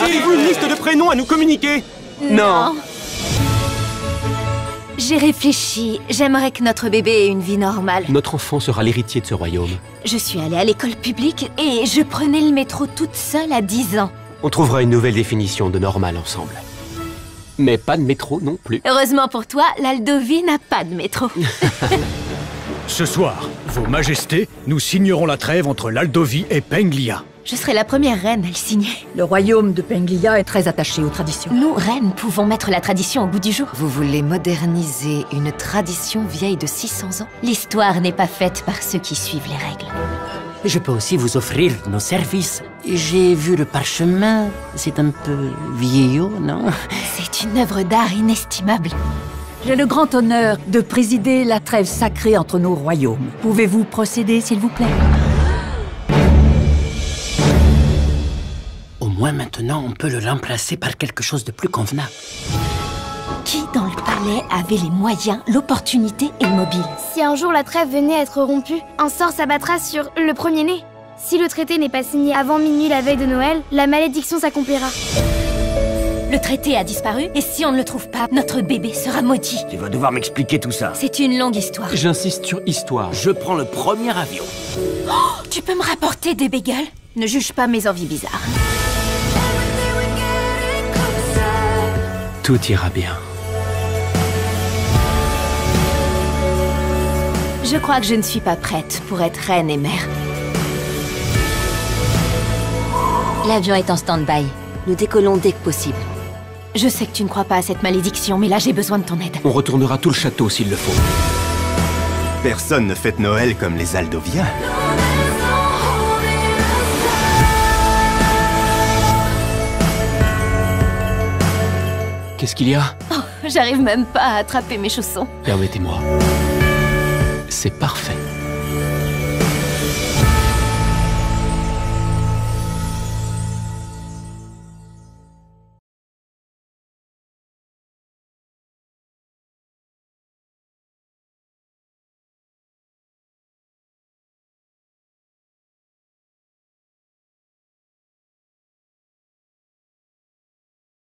Avez-vous une liste de prénoms à nous communiquer? Non. J'ai réfléchi. J'aimerais que notre bébé ait une vie normale. Notre enfant sera l'héritier de ce royaume. Je suis allée à l'école publique et je prenais le métro toute seule à 10 ans. On trouvera une nouvelle définition de normal ensemble. Mais pas de métro non plus. Heureusement pour toi, l'Aldovie n'a pas de métro. Ce soir, Vos Majestés, nous signerons la trêve entre l'Aldovie et Penglia. Je serai la première reine à le signer. Le royaume de Penglia est très attaché aux traditions. Nous, reines, pouvons mettre la tradition au bout du jour. Vous voulez moderniser une tradition vieille de 600 ans? L'histoire n'est pas faite par ceux qui suivent les règles. Je peux aussi vous offrir nos services. J'ai vu le parchemin, c'est un peu vieillot, non? C'est une œuvre d'art inestimable. J'ai le grand honneur de présider la trêve sacrée entre nos royaumes. Pouvez-vous procéder, s'il vous plaît? Au moins maintenant, on peut le remplacer par quelque chose de plus convenable. Qui dans le palais avait les moyens, l'opportunité et le mobile? Si un jour la trêve venait à être rompue, un sort s'abattra sur le premier-né. Si le traité n'est pas signé avant minuit la veille de Noël, la malédiction s'accomplira. Le traité a disparu, et si on ne le trouve pas, notre bébé sera maudit. Tu vas devoir m'expliquer tout ça. C'est une longue histoire. J'insiste sur histoire. Je prends le premier avion. Tu peux me rapporter des bagels? Ne juge pas mes envies bizarres. Tout ira bien. Je crois que je ne suis pas prête pour être reine et mère. L'avion est en stand-by. Nous décollons dès que possible. Je sais que tu ne crois pas à cette malédiction, mais là j'ai besoin de ton aide. On retournera tout le château s'il le faut. Personne ne fête Noël comme les Aldoviens. Qu'est-ce qu'il y a? J'arrive même pas à attraper mes chaussons. Permettez-moi. C'est parfait.